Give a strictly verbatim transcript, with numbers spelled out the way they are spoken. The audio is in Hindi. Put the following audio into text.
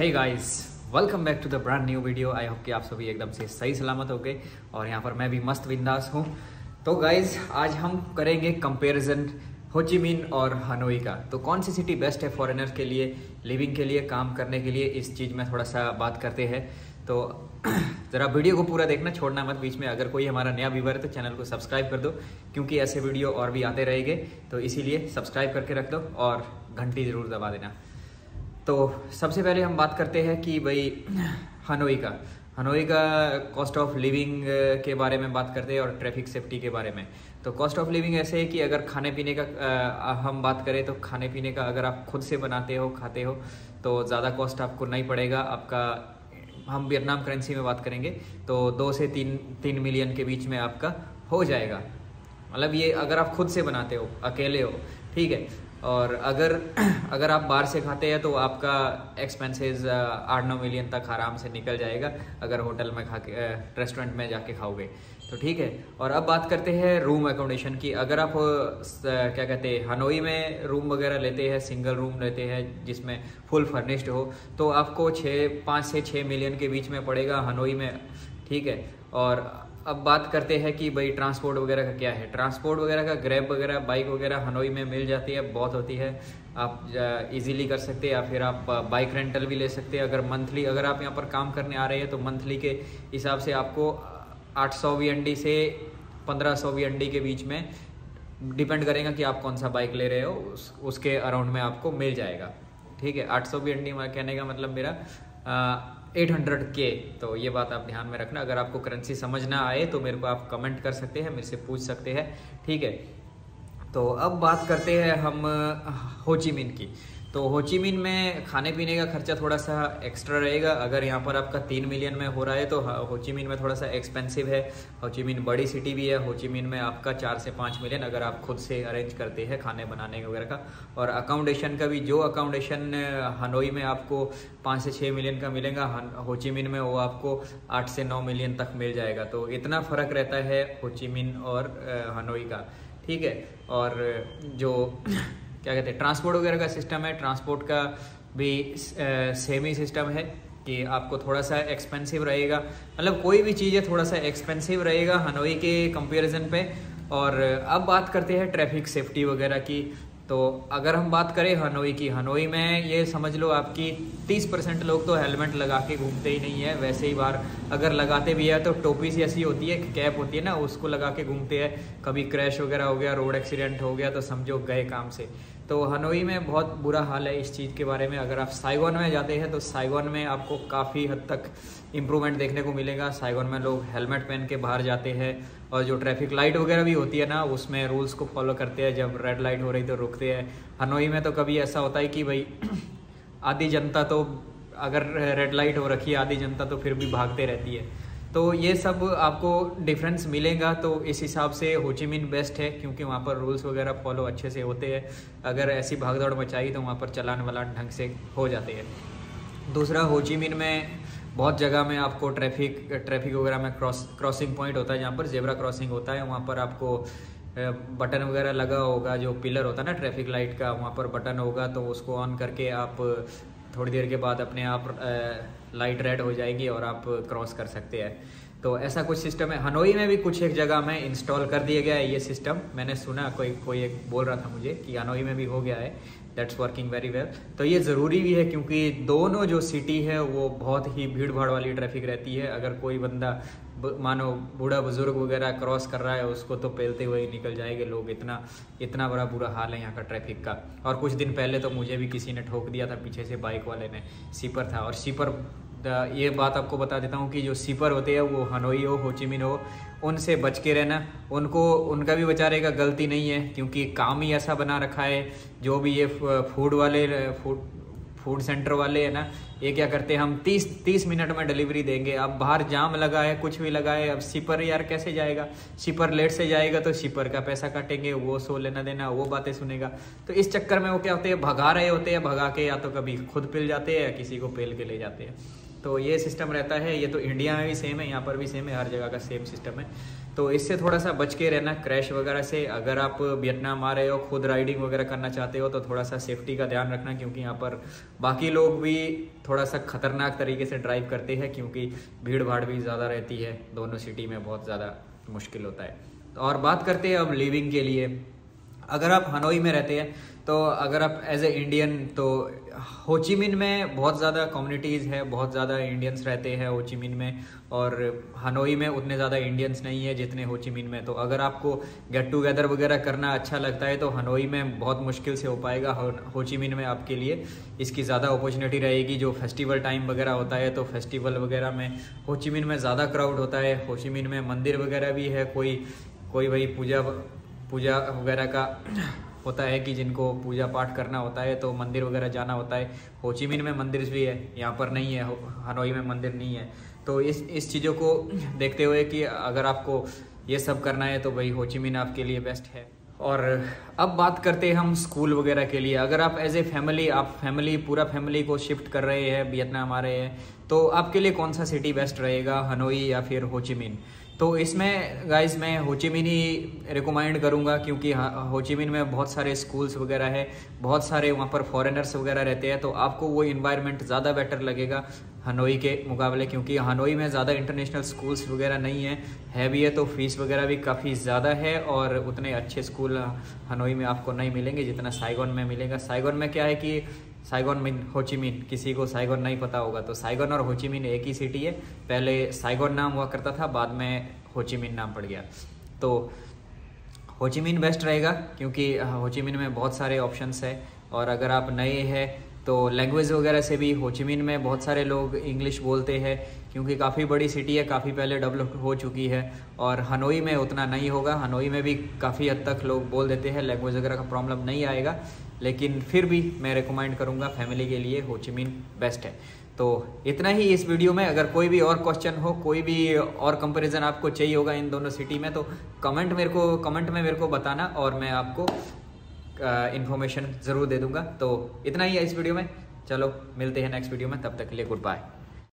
Hey guys, welcome back to the brand new video. I hope कि आप सभी एकदम से सही सलामत हो गए और यहाँ पर मैं भी मस्त बिंदास हूँ। तो गाइस, आज हम करेंगे कंपैरिजन हो ची मिन और हनोई का। तो कौन सी सिटी बेस्ट है फॉरेनर के लिए, लिविंग के लिए, काम करने के लिए, इस चीज़ में थोड़ा सा बात करते हैं। तो ज़रा वीडियो को पूरा देखना, छोड़ना मत बीच में। अगर कोई हमारा नया व्यूवर है तो चैनल को सब्सक्राइब कर दो, क्योंकि ऐसे वीडियो और भी आते रहेंगे। तो इसीलिए सब्सक्राइब करके रख दो और घंटी ज़रूर दबा देना। तो सबसे पहले हम बात करते हैं कि भाई हनोई का हनोई का कॉस्ट ऑफ लिविंग के बारे में बात करते हैं और ट्रैफिक सेफ्टी के बारे में। तो कॉस्ट ऑफ लिविंग ऐसे है कि अगर खाने पीने का आ, हम बात करें तो खाने पीने का अगर आप खुद से बनाते हो, खाते हो, तो ज़्यादा कॉस्ट आपको नहीं पड़ेगा। आपका हम वियतनाम करेंसी में बात करेंगे तो दो से तीन तीन मिलियन के बीच में आपका हो जाएगा। मतलब ये अगर आप खुद से बनाते हो, अकेले हो, ठीक है। और अगर अगर आप बाहर से खाते हैं तो आपका एक्सपेंसेस आठ नौ मिलियन तक आराम से निकल जाएगा, अगर होटल में खा के रेस्टोरेंट में जाके खाओगे तो, ठीक है। और अब बात करते हैं रूम एकोमोडेशन की। अगर आप क्या कहते हैं हनोई में रूम वगैरह लेते हैं, सिंगल रूम लेते हैं जिसमें फुल फर्निश्ड हो, तो आपको छः पाँच से छः मिलियन के बीच में पड़ेगा हनोई में, ठीक है। और अब बात करते हैं कि भाई ट्रांसपोर्ट वगैरह का क्या है। ट्रांसपोर्ट वगैरह का ग्रैब वगैरह, बाइक वगैरह हनोई में मिल जाती है, बहुत होती है, आप इजीली कर सकते हैं। या फिर आप बाइक रेंटल भी ले सकते हैं। अगर मंथली अगर आप यहाँ पर काम करने आ रहे हैं तो मंथली के हिसाब से आपको आठ सौ वी एन डी से पंद्रह सौ वी एन डी के बीच में डिपेंड करेगा कि आप कौन सा बाइक ले रहे हो, उस, उसके अराउंड में आपको मिल जाएगा, ठीक है। आठ सौ वी एन डी कहने का मतलब मेरा एट हंड्रेड के। तो ये बात आप ध्यान में रखना। अगर आपको करेंसी समझ ना आए तो मेरे को आप कमेंट कर सकते हैं, मेरे से पूछ सकते हैं, ठीक है। तो अब बात करते हैं हम हो ची मिन की। तो हो ची मिन में खाने पीने का खर्चा थोड़ा सा एक्स्ट्रा रहेगा। अगर यहाँ पर आपका तीन मिलियन में हो रहा है तो हो ची मिन में थोड़ा सा एक्सपेंसिव है। हो ची मिन बड़ी सिटी भी है। हो ची मिन में आपका चार से पाँच मिलियन अगर आप खुद से अरेंज करते हैं खाने बनाने वगैरह का। और अकाउंडेशन का भी, जो अकाउंडेशन हनोई में आपको पाँच से छः मिलियन का मिलेगा, हो ची मिन में वो आपको आठ से नौ मिलियन तक मिल जाएगा। तो इतना फ़र्क रहता है हो ची मिन और हनोई का, ठीक है। और जो क्या कहते हैं ट्रांसपोर्ट वगैरह का सिस्टम है, ट्रांसपोर्ट का भी सेम ही सिस्टम है कि आपको थोड़ा सा एक्सपेंसिव रहेगा। मतलब कोई भी चीज़ है थोड़ा सा एक्सपेंसिव रहेगा हनोई के कंपैरिजन पे। और अब बात करते हैं ट्रैफिक सेफ्टी वगैरह की। तो अगर हम बात करें हनोई की, हनोई में ये समझ लो आपकी तीस परसेंट लोग तो हेलमेट लगा के घूमते ही नहीं है। वैसे ही बाहर अगर लगाते भी है तो टोपी सी ऐसी होती है, कैप होती है ना, उसको लगा के घूमते हैं। कभी क्रैश वगैरह हो गया, रोड एक्सीडेंट हो गया तो समझो गए काम से। तो हनोई में बहुत बुरा हाल है इस चीज़ के बारे में। अगर आप साइगोन में जाते हैं तो साइगोन में आपको काफ़ी हद तक इम्प्रूवमेंट देखने को मिलेगा। साइगोन में लोग हेलमेट पहन के बाहर जाते हैं और जो ट्रैफिक लाइट वगैरह भी होती है ना, उसमें रूल्स को फॉलो करते हैं। जब रेड लाइट हो रही तो रुकते हैं। हनोई में तो कभी ऐसा होता है कि भाई आधी जनता तो, अगर रेड लाइट हो रखी है, आधी जनता तो फिर भी भागते रहती है। तो ये सब आपको डिफरेंस मिलेगा। तो इस हिसाब से हो ची मिन बेस्ट है, क्योंकि वहाँ पर रूल्स वगैरह फॉलो अच्छे से होते हैं। अगर ऐसी भागदौड़ मचाई तो वहाँ पर चलान वलान ढंग से हो जाते हैं। दूसरा, हो ची मिन में बहुत जगह में आपको ट्रैफिक ट्रैफिक वगैरह में क्रॉस क्रॉसिंग पॉइंट होता है, जहाँ पर जेब्रा क्रॉसिंग होता है, वहाँ पर आपको बटन वगैरह लगा होगा। जो पिलर होता है ना ट्रैफिक लाइट का, वहाँ पर बटन होगा, तो उसको ऑन करके आप थोड़ी देर के बाद अपने आप लाइट रेड हो जाएगी और आप क्रॉस कर सकते हैं। तो ऐसा कुछ सिस्टम है। हनोई में भी कुछ एक जगह में इंस्टॉल कर दिया गया है ये सिस्टम। मैंने सुना, कोई कोई एक बोल रहा था मुझे कि हनोई में भी हो गया है। That's working very well. तो ये ज़रूरी भी है, क्योंकि दोनों जो सिटी है वो बहुत ही भीड़ भाड़ वाली ट्रैफिक रहती है। अगर कोई बंदा मानो बूढ़ा बुजुर्ग वगैरह क्रॉस कर रहा है, उसको तो पेलते हुए ही निकल जाएंगे लोग। इतना इतना बड़ा बुरा हाल है यहाँ का ट्रैफिक का। और कुछ दिन पहले तो मुझे भी किसी ने ठोक दिया था पीछे से, बाइक वाले ने। सीपर था। और सीपर, ये बात आपको बता देता हूँ कि जो सीपर होते हैं वो हनोई हो, हो ची मिन हो, उनसे बच के रहना। उनको उनका भी बेचारे का गलती नहीं है, क्योंकि काम ही ऐसा बना रखा है। जो भी ये फूड वाले फूड फूड सेंटर वाले है ना, ये क्या करते हैं, हम तीस तीस मिनट में डिलीवरी देंगे। अब बाहर जाम लगा है, कुछ भी लगा है, अब शिपर यार कैसे जाएगा? शिपर लेट से जाएगा तो शिपर का पैसा काटेंगे, वो सो लेना देना, वो बातें सुनेगा। तो इस चक्कर में वो क्या होते हैं, भगा रहे होते हैं, भगा के या तो कभी खुद पिल जाते हैं या किसी को पेल के ले जाते हैं। तो ये सिस्टम रहता है। ये तो इंडिया में भी सेम है, यहाँ पर भी सेम है, हर जगह का सेम सिस्टम है। तो इससे थोड़ा सा बच के रहना क्रैश वगैरह से। अगर आप वियतनाम आ रहे हो, खुद राइडिंग वगैरह करना चाहते हो, तो थोड़ा सा सेफ्टी का ध्यान रखना, क्योंकि यहाँ पर बाकी लोग भी थोड़ा सा खतरनाक तरीके से ड्राइव करते हैं, क्योंकि भीड़ भाड़ भी ज़्यादा रहती है। दोनों सिटी में बहुत ज़्यादा मुश्किल होता है। और बात करते हैं अब लिविंग के लिए। अगर आप हनोई में रहते हैं, तो अगर आप एज ए इंडियन, तो हो ची मिन में बहुत ज़्यादा कम्युनिटीज़ है, बहुत ज़्यादा इंडियंस रहते हैं हो ची मिन में, और हनोई में उतने ज़्यादा इंडियंस नहीं है जितने हो ची मिन में। तो अगर आपको गेट टुगेदर वगैरह करना अच्छा लगता है, तो हनोई में बहुत मुश्किल से हो पाएगा। हो ची मिन में आपके लिए इसकी ज़्यादा अपॉर्चुनिटी रहेगी। जो फेस्टिवल टाइम वगैरह होता है, तो फेस्टिवल वगैरह में हो ची मिन में ज़्यादा क्राउड होता है। हो ची मिन में मंदिर वगैरह भी है, कोई कोई भाई पूजा पूजा वगैरह का होता है कि जिनको पूजा पाठ करना होता है, तो मंदिर वगैरह जाना होता है। हो ची मिन में मंदिर भी है, यहाँ पर नहीं है, हनोई में मंदिर नहीं है। तो इस इस चीज़ों को देखते हुए कि अगर आपको ये सब करना है, तो भाई हो ची मिन आपके लिए बेस्ट है। और अब बात करते हैं हम स्कूल वगैरह के लिए। अगर आप एज ए फैमिली, आप फैमिली पूरा फैमिली को शिफ्ट कर रहे हैं, वियतनाम आ रहे हैं, तो आपके लिए कौन सा सिटी बेस्ट रहेगा, हनोई या फिर हो ची मिन? तो इसमें गाइस मैं हो ची मिन ही रिकमेंड करूंगा, क्योंकि हो ची मिन में बहुत सारे स्कूल्स वगैरह है, बहुत सारे वहाँ पर फॉरेनर्स वगैरह रहते हैं। तो आपको वो इन्वायरमेंट ज़्यादा बेटर लगेगा हनोई के मुकाबले, क्योंकि हनोई में ज़्यादा इंटरनेशनल स्कूल्स वगैरह नहीं है, है भी है तो फीस वगैरह भी काफ़ी ज़्यादा है, और उतने अच्छे स्कूल हनोई में आपको नहीं मिलेंगे जितना साइगोन में मिलेगा। साइगोन में क्या है कि साइगोन मिन हो ची मिन, किसी को साइगोन नहीं पता होगा, तो साइगोन और हो ची मिन एक ही सिटी है। पहले साइगोन नाम हुआ करता था, बाद में हो ची मिन नाम पड़ गया। तो हो ची मिन बेस्ट रहेगा, क्योंकि हो ची मिन में बहुत सारे ऑप्शंस है। और अगर आप नए हैं, तो लैंग्वेज वगैरह से भी हो ची मिन में बहुत सारे लोग इंग्लिश बोलते हैं, क्योंकि काफ़ी बड़ी सिटी है, काफ़ी पहले डेवलप हो चुकी है। और हनोई में उतना नहीं होगा, हनोई में भी काफ़ी हद तक लोग बोल देते हैं, लैंग्वेज वगैरह का प्रॉब्लम नहीं आएगा। लेकिन फिर भी मैं रिकमेंड करूँगा फैमिली के लिए हो ची मिन बेस्ट है। तो इतना ही इस वीडियो में। अगर कोई भी और क्वेश्चन हो, कोई भी और कंपैरिजन आपको चाहिए होगा इन दोनों सिटी में, तो कमेंट मेरे को कमेंट में मेरे को बताना, और मैं आपको इन्फॉर्मेशन ज़रूर दे दूंगा। तो इतना ही है इस वीडियो में। चलो मिलते हैं नेक्स्ट वीडियो में, तब तक के लिए गुड बाय।